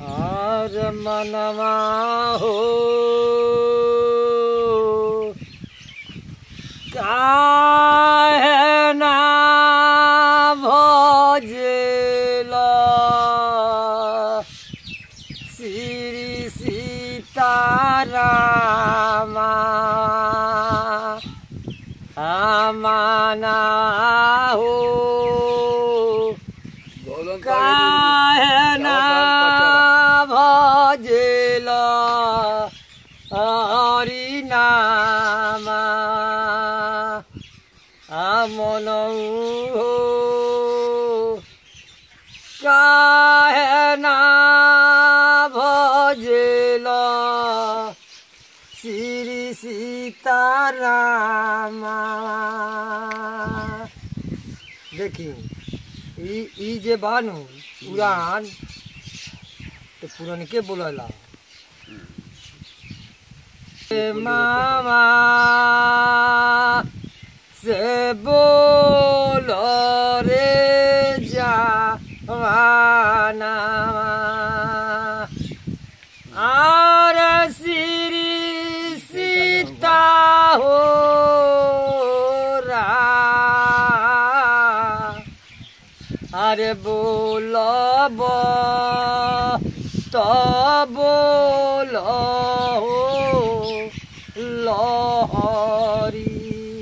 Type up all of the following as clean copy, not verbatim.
और मनवा हो काहे ना भजेला श्री सीतारामा आमाना हो काहे ना भजेला हरि नामा आमनऊ हो काहे ना भजेला श्री सीतारामा। देखी ई जे बानू पुराण तो पुरान के बोलला मामा से बोलो रे जवाना और श्री सीता हो अरे बोलब तो बोलो लहरी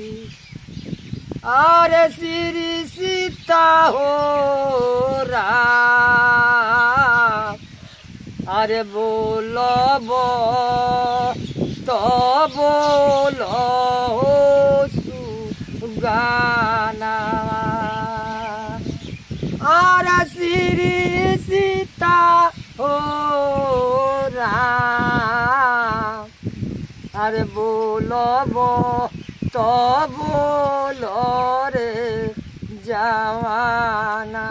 अरे श्री सीता हो अरे बोलब तो बोलो सुगाना और श्री सीता हो अरे बोलब तो बोलो रे जवाना।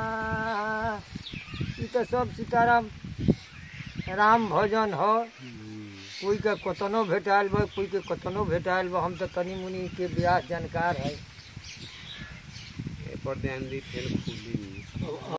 ये तो सब सीताराम राम भजन हो। कोई के कतनो भेटाइल बा कोई के कतनो भेटाइल बा। हम तो तनी मुनी के ब्याह जानकार है पर ध्यान दी फिर खुली।